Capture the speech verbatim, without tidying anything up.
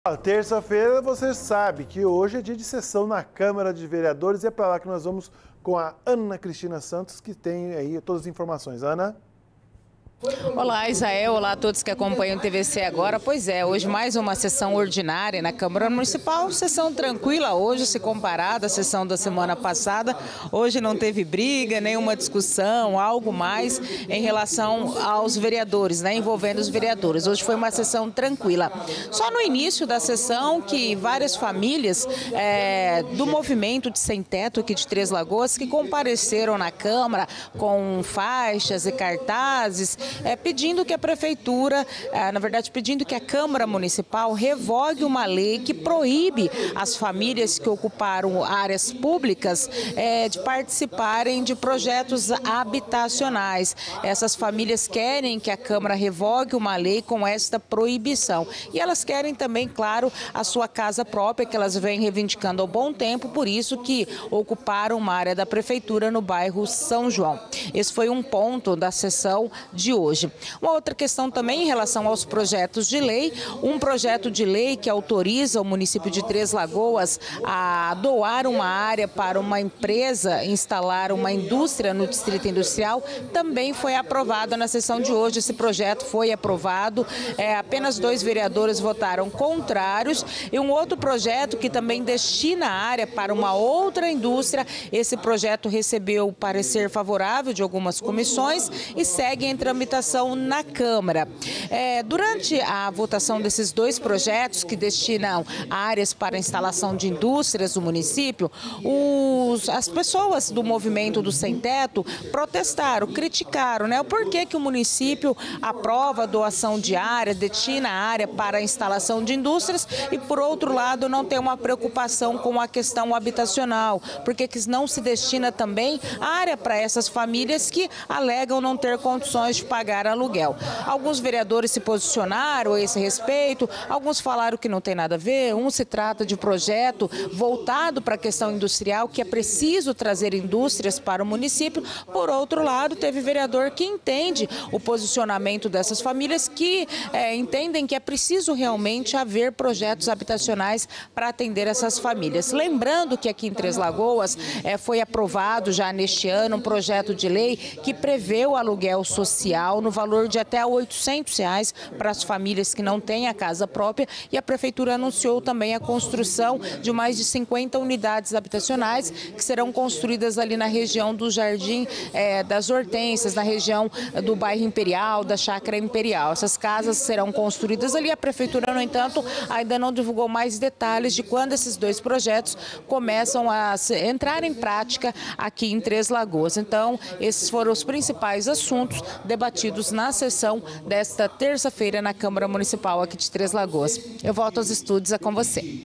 Terça-feira você sabe que hoje é dia de sessão na Câmara de Vereadores e é para lá que nós vamos com a Ana Cristina Santos, que tem aí todas as informações. Ana? Olá, Israel. Olá a todos que acompanham o T V C agora. Pois é, hoje mais uma sessão ordinária na Câmara Municipal. Sessão tranquila hoje, se comparada à sessão da semana passada. Hoje não teve briga, nenhuma discussão, algo mais em relação aos vereadores, né, envolvendo os vereadores. Hoje foi uma sessão tranquila. Só no início da sessão que várias famílias é, do movimento de Sem Teto aqui de Três Lagoas que compareceram na Câmara com faixas e cartazes, É, pedindo que a Prefeitura, é, na verdade, pedindo que a Câmara Municipal revogue uma lei que proíbe as famílias que ocuparam áreas públicas é, de participarem de projetos habitacionais. Essas famílias querem que a Câmara revogue uma lei com esta proibição. E elas querem também, claro, a sua casa própria, que elas vêm reivindicando há bom tempo, por isso que ocuparam uma área da Prefeitura no bairro São João. Esse foi um ponto da sessão de hoje. Hoje. Uma outra questão também em relação aos projetos de lei, um projeto de lei que autoriza o município de Três Lagoas a doar uma área para uma empresa instalar uma indústria no distrito industrial, também foi aprovado na sessão de hoje. Esse projeto foi aprovado, é, apenas dois vereadores votaram contrários e um outro projeto que também destina a área para uma outra indústria. Esse projeto recebeu parecer favorável de algumas comissões e segue em tramitação na Câmara. É, durante a votação desses dois projetos que destinam áreas para a instalação de indústrias do município, os, as pessoas do movimento do Sem Teto protestaram, criticaram, né, o porquê que o município aprova a doação de área, destina a área para a instalação de indústrias e, por outro lado, não tem uma preocupação com a questão habitacional, porque que não se destina também área para essas famílias que alegam não ter condições de pagar pagar aluguel. Alguns vereadores se posicionaram a esse respeito, alguns falaram que não tem nada a ver, um se trata de projeto voltado para a questão industrial, que é preciso trazer indústrias para o município. Por outro lado, teve vereador que entende o posicionamento dessas famílias, que é, entendem que é preciso realmente haver projetos habitacionais para atender essas famílias. Lembrando que aqui em Três Lagoas é, foi aprovado já neste ano um projeto de lei que prevê o aluguel social no valor de até oitocentos reais para as famílias que não têm a casa própria, e a Prefeitura anunciou também a construção de mais de cinquenta unidades habitacionais que serão construídas ali na região do Jardim é, das Hortênsias, na região do bairro Imperial, da Chácara Imperial. Essas casas serão construídas ali. A Prefeitura, no entanto, ainda não divulgou mais detalhes de quando esses dois projetos começam a entrar em prática aqui em Três Lagoas. Então, esses foram os principais assuntos debatidos na sessão desta terça-feira na Câmara Municipal aqui de Três Lagoas. Eu volto aos estúdios, é com você.